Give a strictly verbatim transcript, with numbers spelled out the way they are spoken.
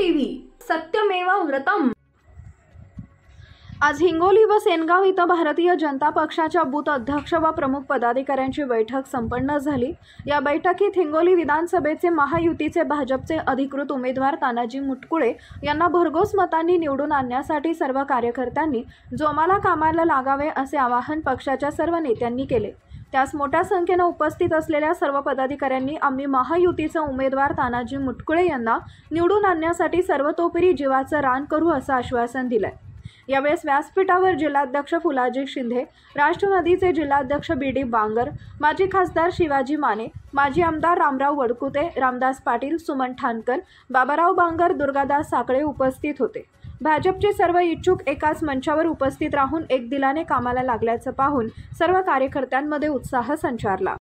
TV सत्यमेव व्रतम। आज हिंगोली व सेनगाव इथं भारतीय जनता पक्षाच्या बूथ अध्यक्ष व प्रमुख पदाधिकाऱ्यांची बैठक संपन्न झाली। या बैठकीत हिंगोली विधानसभेचे महायुतीचे भाजपचे अधिकृत उमेदवार तानाजी मुटकुळे यांना भरघोस मतांनी निवडून आणण्यासाठी सर्व कार्यकर्त्यांनी जोमाला कामाला लागावे असे आवाहन पक्षाच्या सर्व नेत्यांनी केले। त्यास मोठ्या संख्येने उपस्थित असलेल्या सर्व पदाधिकाऱ्यांनी आम्ही महायुतीचा उमेदवार तानाजी मुटकुळे यांना निवडून आणण्यासाठी सर्वतोपरी जीवाचं रान करू असं आश्वासन दिलंय। यावेळेस व्यासपीठावर जिल्हाध्यक्ष फुलाजी शिंदे, राष्ट्रवादीचे जिल्हाध्यक्ष बी डी बांगर, माजी खासदार शिवाजी माने, माजी आमदार रामराव वडकुते, रामदास पाटील, सुमन ठाणकर, बाबाराव बांगर, दुर्गादास साखळे उपस्थित होते। भाजपचे सर्व इच्छुक एकाच मंचावर उपस्थित राहून एक दिलाने कामाला लागल्याचं पाहून सर्व कार्यकर्त्यांमध्ये उत्साह संचारला।